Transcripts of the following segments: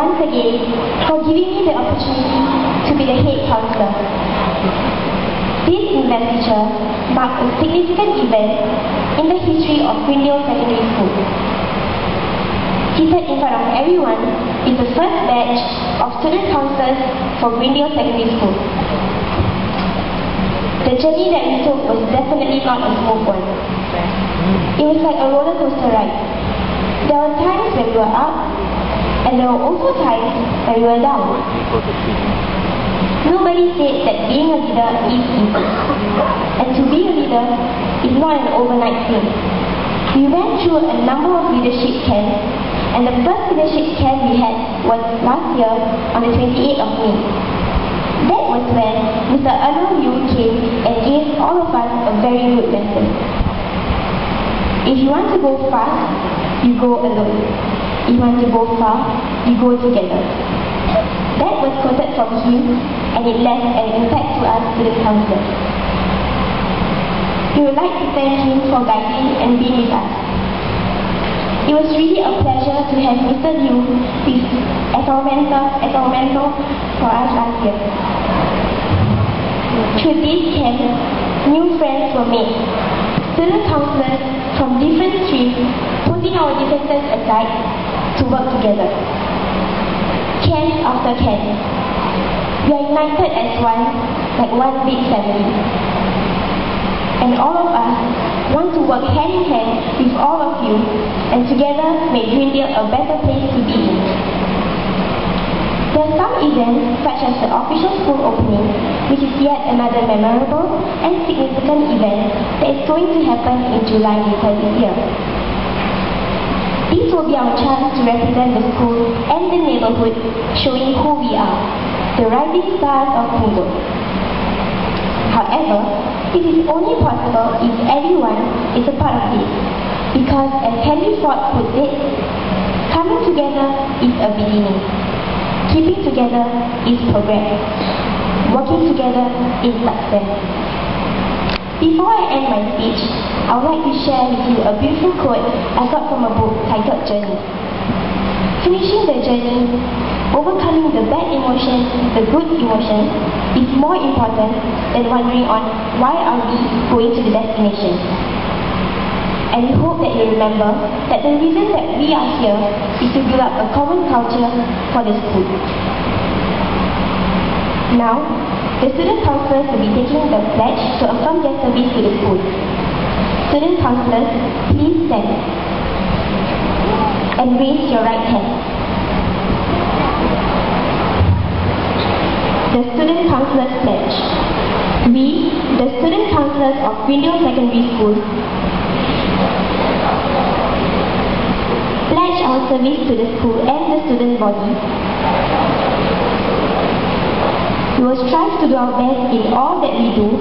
once again for giving me the opportunity to be the head counselor. This investiture marked a significant event in the history of Greendale Secondary School. Seated in front of everyone is the first batch of student counsellors for Greendale Secondary School. The journey that we took was definitely not a smooth one. It was like a roller coaster ride. There were times when we were up, and there were also times when we were down. Nobody said that being a leader is easy, and to be a leader is not an overnight thing. We went through a number of leadership camps, and the first leadership camp we had was last year on the 28th of May. That was when Mr. Arnold Yu came and gave all of us a very good lesson. If you want to go fast, you go alone. If you want to go far, you go together. That was quoted from him, and it left an impact to us student counsellors. We would like to thank him for guiding and being with us. It was really a pleasure to have Mr. Liu as our mentor for us last year. Through this camp, new friends were made. Student counsellors from different streams putting our differences aside to work together. Camp after camp, we are united as one, like one big family. And all of us want to work hand in hand with all of you, and together make Greendale a better place to be in. There are some events, such as the official school opening, which is yet another memorable and significant event that is going to happen in July later this year. This will be our chance to represent the school and the neighborhood, showing who we are, the rising stars of Greendale. However, it is only possible if everyone is a part of this, because as Henry Ford puts it, coming together is a beginning, keeping together is progress, working together is success. Before I end my speech, I would like to share with you a beautiful quote I got from a book titled Journey. Finishing the journey, overcoming the bad emotions, the good emotions, is more important than wondering on why are we going to the destination. And we hope that you remember that the reason that we are here is to build up a common culture for the school. Now, the student counsellors will be taking the pledge to affirm their service to the school. Student counsellors, please stand and raise your right hand. The Student Counsellors Pledge. We, the Student Counsellors of Greendale Secondary School, pledge our service to the school and the student body. We will strive to do our best in all that we do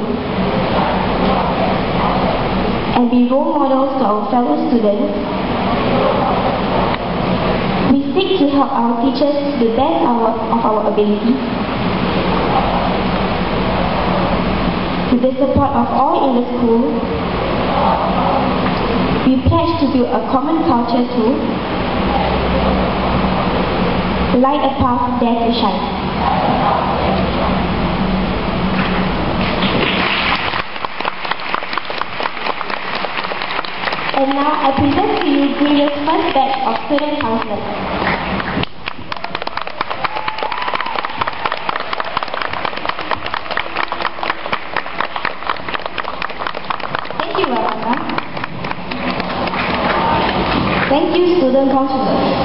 and be role models to our fellow students. We seek to help our teachers to the best of our ability. With the support of all in the school, we pledge to build a common culture to light a path there to shine. And now I present to you Greendale's first batch of student counsellors. Thank you, student counsellors.